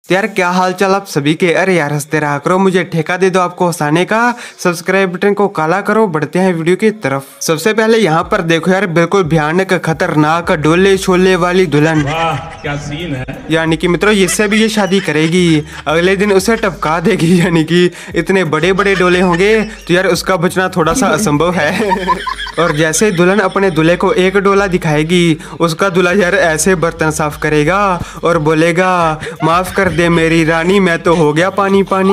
तो यार क्या हाल चाल आप सभी के। अरे यार हंसते रहा करो, मुझे ठेका दे दो आपको हंसाने का। सब्सक्राइब बटन को काला करो, बढ़ते हैं वीडियो की तरफ। सबसे पहले यहाँ पर देखो यार, बिल्कुल भयानक खतरनाक डोले छोले वाली दुल्हन। वाह क्या सीन है। यानी कि मित्रों इससे भी ये शादी करेगी, अगले दिन उसे टपका देगी। यानी कि इतने बड़े बड़े डोले होंगे तो यार उसका बचना थोड़ा सा असंभव है। और जैसे दुल्हन अपने दूल्हे को एक डोला दिखाएगी, उसका दूल्हा यार ऐसे बर्तन साफ करेगा और बोलेगा माफ कर दे मेरी रानी, मैं तो हो गया पानी पानी।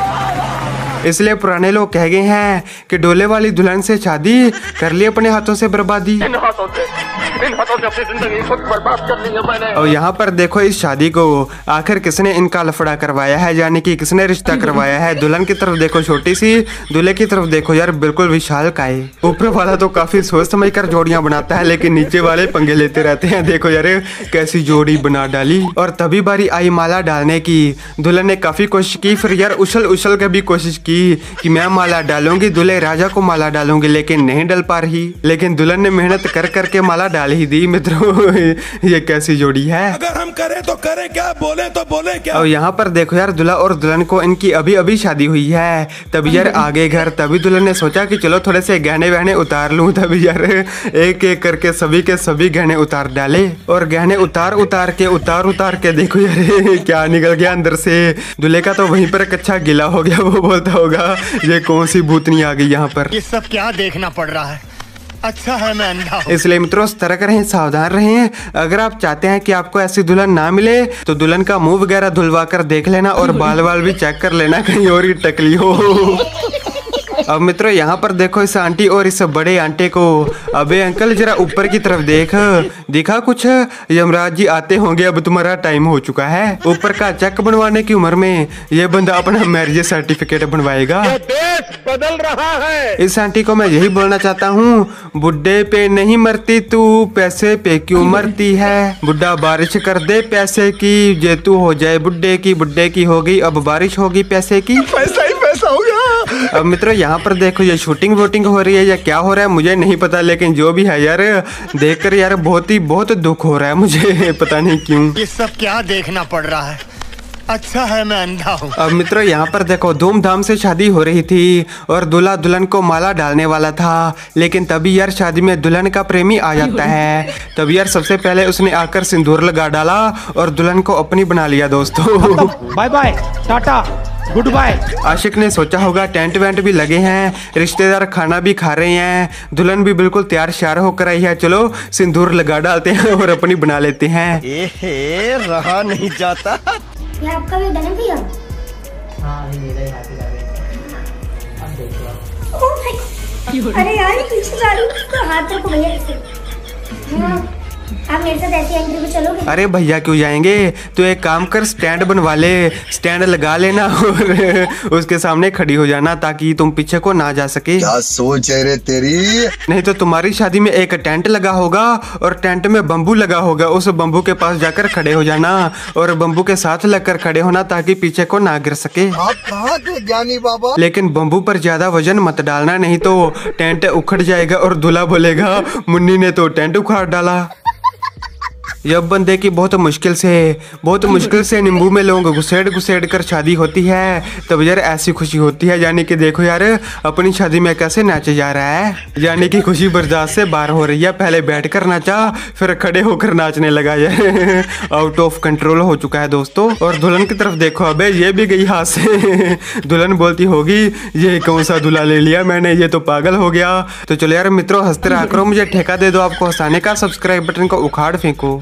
इसलिए पुराने लोग कह गए हैं कि डोले वाली दुल्हन से शादी कर ली अपने हाथों से बर्बादी। इन हाथों से अपनी जिंदगी खुद बर्बाद कर ली है मैंने। और यहाँ पर देखो इस शादी को आखिर किसने इनका लफड़ा करवाया है, यानी कि किसने रिश्ता करवाया है। दुल्हन की तरफ देखो छोटी सी, दूल्हे की तरफ देखो यार बिल्कुल विशाल काय। ऊपर वाला तो काफी सोच समझ कर जोड़ियां बनाता है, लेकिन नीचे वाले पंगे लेते रहते हैं। देखो यार कैसी जोड़ी बना डाली। और तभी बारी आई माला डालने की। दुल्हन ने काफी कोशिश की, फिर यार उछल उछल कर भी कोशिश की कि मैं माला डालूंगी, दूल्हे राजा को माला डालूंगी, लेकिन नहीं डल पा रही। लेकिन दुल्हन ने मेहनत कर करके माला डाल ही दी। मित्रों ये कैसी जोड़ी है। अगर हम करें तो करें क्या, बोले तो बोले क्या। और यहाँ पर देखो यार दूल्हा और दुल्हन को इनकी अभी अभी शादी हुई है। तभी यार आगे घर, तभी दुल्हन ने सोचा कि चलो थोड़े से गहने वहने उतार लूं। तभी यार एक एक करके सभी के सभी गहने उतार डाले। और गहने उतार उतार के देखो यार क्या निकल गया अंदर से। दूल्हे का तो वहीं पर कच्चा गिला हो गया। वो बोलता होगा ये कौन सी भूतनी आ गई यहाँ पर। ये सब क्या देखना पड़ रहा है, अच्छा है मैं अंधा हूं। इसलिए मित्रों सतर्क रहें, सावधान रहें। अगर आप चाहते हैं कि आपको ऐसी दुल्हन ना मिले तो दुल्हन का मुंह वगैरह धुलवा कर देख लेना और बाल वाल भी चेक कर लेना, कहीं और ही टकली हो। अब मित्रों यहाँ पर देखो इस आंटी और इस बड़े आंटे को। अबे अंकल जरा ऊपर की तरफ देख, दिखा कुछ? यमराज जी आते होंगे, अब तुम्हारा टाइम हो चुका है। ऊपर का चेक बनवाने की उम्र में ये बंदा अपना मैरिज सर्टिफिकेट बनवाएगा। देश बदल रहा है। इस आंटी को मैं यही बोलना चाहता हूँ, बुड्ढे पे नहीं मरती तू, पैसे पे क्यों मरती है। बुड्ढा बारिश कर दे पैसे की, जे तू हो जाए बुड्ढे की। बुड्ढे की हो गई, अब बारिश होगी पैसे की। पैसा ही पैसा हो गया। अब मित्रों यहाँ पर देखो ये शूटिंग वोटिंग हो रही है या क्या हो रहा है मुझे नहीं पता, लेकिन जो भी है यार देखकर यार बहुत दुख हो रहा है मुझे, पता नहीं क्यों। ये सब क्या देखना पड़ रहा है, अच्छा है मैं अंधा हूँ। अब मित्रों यहाँ पर देखो धूमधाम से शादी हो रही थी और दूल्हा दुल्हन को माला डालने वाला था। लेकिन तभी यार शादी में दुल्हन का प्रेमी आ जाता है। तभी यार सबसे पहले उसने आकर सिंदूर लगा डाला और दुल्हन को अपनी बना लिया। दोस्तों bye bye tata goodbye. आशिक ने सोचा होगा टेंट वेंट भी लगे हैं, रिश्तेदार खाना भी खा रहे हैं, दुल्हन भी बिल्कुल तैयार श्यार होकर आई है, चलो सिंदूर लगा डालते हैं और अपनी बना लेते हैं। एहे रहा नहीं जाता। ये आपका भी डन है भैया? हाँ ये मेरा ही हाथी लगा। अब देखो आप। ओह भाई, अरे यार ये पीछे जा रही हूँ तो हाथ रखो भैया ऐसे। हाँ, आप मेरे साथ ऐसे एंट्री पे चलोगे? अरे भैया क्यों जाएंगे, तो एक काम कर स्टैंड बनवा ले, स्टैंड लगा लेना और उसके सामने खड़ी हो जाना ताकि तुम पीछे को ना जा सके। क्या सोच है रे तेरी। नहीं तो तुम्हारी शादी में एक टेंट लगा होगा और टेंट में बम्बू लगा होगा, उस बम्बू के पास जाकर खड़े हो जाना और बम्बू के साथ लगकर खड़े होना ताकि पीछे को ना गिर सके। आप कहाँ थे ज्ञानी बाबा। लेकिन बम्बू पर ज्यादा वजन मत डालना, नहीं तो टेंट उखड़ जाएगा और दूल्हा बोलेगा मुन्नी ने तो टेंट उखाड़ डाला। यह बंदे की बहुत मुश्किल से नींबू में लोग घुसेड़ कर शादी होती है, तब यार ऐसी खुशी होती है। यानी कि देखो यार अपनी शादी में कैसे नाचे जा रहा है, यानी कि खुशी बर्दाश्त से बाहर हो रही है। पहले बैठकर नाचा, फिर खड़े होकर नाचने लगा यार, आउट ऑफ कंट्रोल हो चुका है दोस्तों। और दुल्हन की तरफ देखो, अबे ये भी गई हाथ से। दुल्हन बोलती होगी ये कौन सा दूल्हा ले लिया मैंने, ये तो पागल हो गया। तो चलो यार मित्रों हंसते रहा करो, मुझे ठेका दे दो आपको हंसाने का। सब्सक्राइब बटन को उखाड़ फेंको।